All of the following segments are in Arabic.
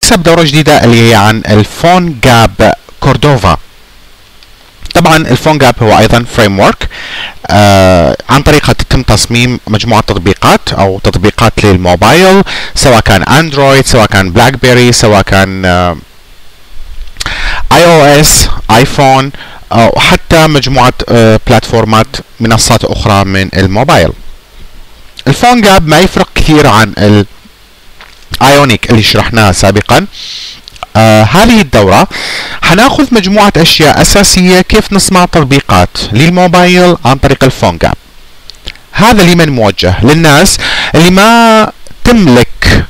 عيسى بدورة جديدة اللي هي عن الفون جاب كوردوفا. طبعا الفون جاب هو ايضا فريم ورك عن طريقه تتم تصميم مجموعه تطبيقات او تطبيقات للموبايل، سواء كان اندرويد، سواء كان بلاك بيري، سواء كان اي او اس، ايفون، او حتى مجموعه بلاتفورمات منصات اخرى من الموبايل. الفون جاب ما يفرق كثير عن الايونيك اللي شرحناه سابقا. هذه الدورة حناخذ مجموعة أشياء أساسية كيف نصنع تطبيقات للموبايل عن طريق الفون جاب. هذا لمن موجه؟ للناس اللي ما تملك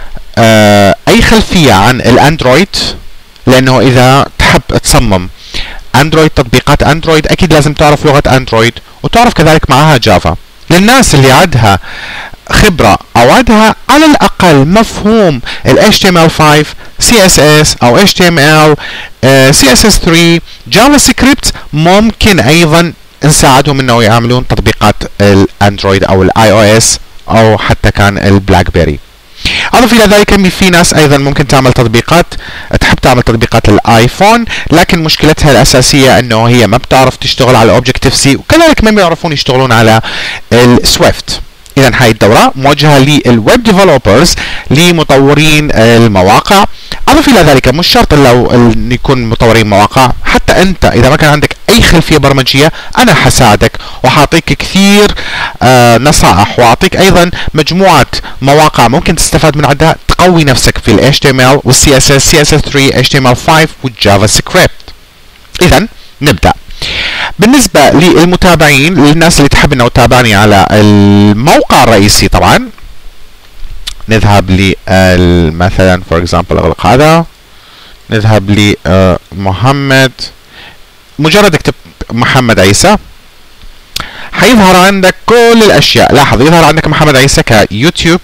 أي خلفية عن الأندرويد، لأنه إذا تحب تصمم أندرويد، تطبيقات أندرويد، أكيد لازم تعرف لغة أندرويد وتعرف كذلك معها جافا. للناس اللي عندها خبرة أو عندها على الأقل مفهوم ال HTML5 CSS أو HTML CSS3 جافا سكريبت، ممكن أيضا نساعدهم أنه يعملون تطبيقات الأندرويد أو الآي أو إس أو حتى كان البلاك بيري. أضف إلى ذلك في ناس أيضا ممكن تعمل تطبيقات، تحب تعمل تطبيقات الآيفون، لكن مشكلتها الأساسية أنه هي ما بتعرف تشتغل على أوبجكتيف سي، وكذلك ما بيعرفون يشتغلون على السويفت. إذا هاي الدورة موجهة للويب ديفلوبرز، لمطورين المواقع. أضف إلى ذلك مش شرط لو يكون مطورين مواقع، حتى أنت إذا ما كان عندك أي خلفية برمجية أنا حساعدك وحاعطيك كثير نصائح، وأعطيك أيضا مجموعة مواقع ممكن تستفاد من عندها تقوي نفسك في ال HTML وال CSS CSS3 HTML5 والجافا سكريبت. إذا نبدأ. بالنسبة للمتابعين، للناس اللي تحب انه تتابعني على الموقع الرئيسي، طبعا نذهب ل مثلا فور اكزامبل اغلق هذا، نذهب لمحمد، مجرد اكتب محمد عيسى حيظهر عندك كل الاشياء. لاحظ يظهر عندك محمد عيسى كيوتيوب،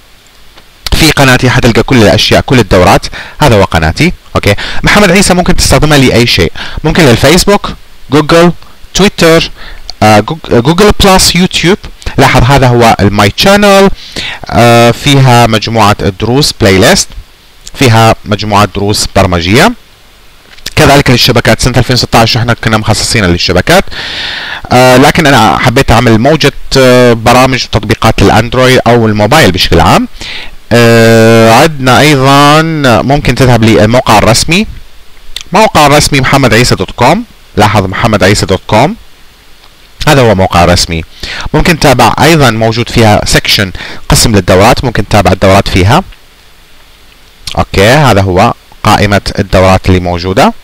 في قناتي حتلقى كل الاشياء كل الدورات، هذا هو قناتي. اوكي، محمد عيسى ممكن تستخدمها لاي شيء، ممكن للفيسبوك، جوجل، تويتر، جوجل بلس، يوتيوب. لاحظ هذا هو الماي تشانل، فيها مجموعة الدروس بلاي ليست، فيها مجموعة دروس برمجية، كذلك للشبكات. سنة 2016 احنا كنا مخصصين للشبكات، لكن انا حبيت اعمل موجة برامج وتطبيقات للاندرويد او الموبايل بشكل عام. عندنا ايضا ممكن تذهب للموقع الرسمي، موقع الرسمي محمدعيسى.com. لاحظ محمدعيسى.com هذا هو موقع رسمي. ممكن تتابع ايضا موجود فيها سكشن قسم للدورات، ممكن تتابع الدورات فيها. اوكي، هذا هو قائمة الدورات اللي موجودة،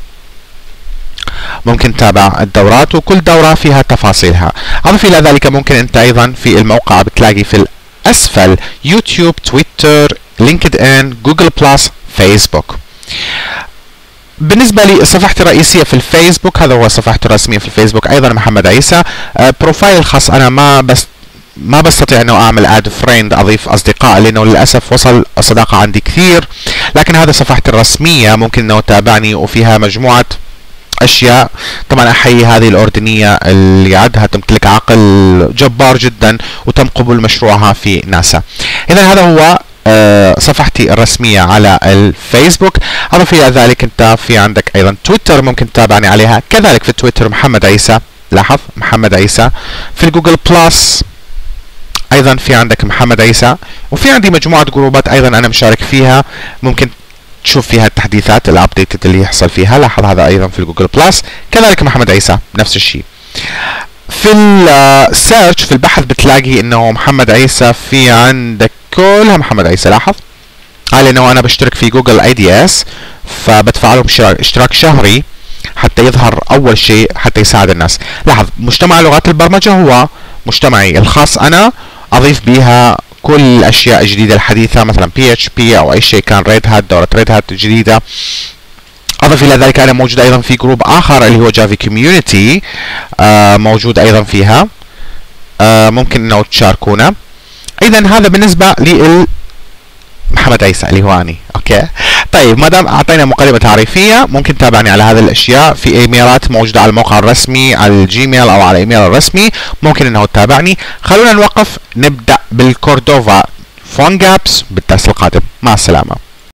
ممكن تتابع الدورات وكل دورة فيها تفاصيلها. اضف الى ذلك ممكن انت ايضا في الموقع بتلاقي في الاسفل يوتيوب، تويتر، لينكد ان، جوجل بلس، فيسبوك. بالنسبة لصفحتي الرئيسية في الفيسبوك، هذا هو صفحتي الرسمية في الفيسبوك أيضا محمد عيسى. بروفايل خاص، أنا ما بستطيع أنه أعمل اد فريند، أضيف أصدقاء، لأنه للأسف وصل صداقة عندي كثير. لكن هذا صفحتي الرسمية، ممكن أنه تتابعني وفيها مجموعة أشياء. طبعا أحيي هذه الأردنية اللي عندها تمتلك عقل جبار جدا وتم قبول مشروعها في ناسا. إذا هذا هو صفحتي الرسمية على الفيسبوك. أضف إلى ذلك أنت في عندك أيضا تويتر، ممكن تتابعني عليها، كذلك في تويتر محمد عيسى. لاحظ محمد عيسى. في الجوجل بلس أيضا في عندك محمد عيسى، وفي عندي مجموعة جروبات أيضا أنا مشارك فيها، ممكن تشوف فيها التحديثات الابديت اللي يحصل فيها. لاحظ هذا أيضا في الجوجل بلس، كذلك محمد عيسى نفس الشيء. في السيرش في البحث بتلاقي انه محمد عيسى، في عندك كلها محمد عيسى. لاحظ لانه انا بشترك في جوجل اي دي اس، فبدفع لهم اشتراك شهري حتى يظهر اول شيء حتى يساعد الناس. لاحظ مجتمع لغات البرمجة هو مجتمعي الخاص، انا اضيف بيها كل الاشياء الجديدة الحديثة، مثلا PHP او اي شيء كان ريد هات، دورة ريد هات الجديدة. اضف الى ذلك انا موجود ايضا في جروب اخر اللي هو جافي كوميونتي، موجود ايضا فيها، ممكن انه تشاركونا. اذا هذا بالنسبه محمد عيسى اللي هو اني. اوكي، طيب ما دام اعطينا مقدمه تعريفيه، ممكن تتابعني على هذه الاشياء. في ايميلات موجوده على الموقع الرسمي على الجيميل او على الايميل الرسمي، ممكن انه تتابعني. خلونا نوقف، نبدا بالكوردوفا فون جابس بالدرس القادم. مع السلامه.